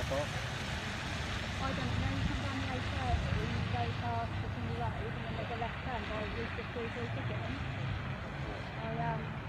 stop? I don't know, you come down the A30, you go past the Kingy Road and then there's a left turn by Rooster Cruises again. I